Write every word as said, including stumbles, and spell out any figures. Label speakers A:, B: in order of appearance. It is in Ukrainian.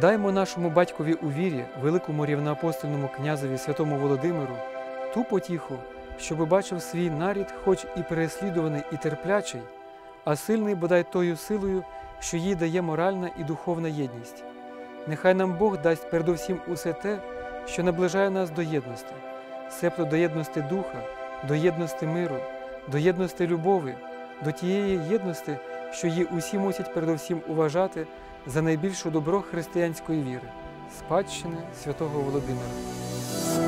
A: Даймо нашому батькові у вірі, великому рівноапостольному князеві святому Володимиру, ту потіху, щоби бачив свій нарід, хоч і переслідуваний, і терплячий, а сильний бодай тою силою, що їй дає моральна і духовна єдність. Нехай нам Бог дасть передовсім усе те, що наближає нас до єдності, себто до єдності духа, до єдності миру, до єдності любові, до тієї єдності, що її усі мусять передовсім уважати за найбільше добро християнської віри, спадщини святого Володимира.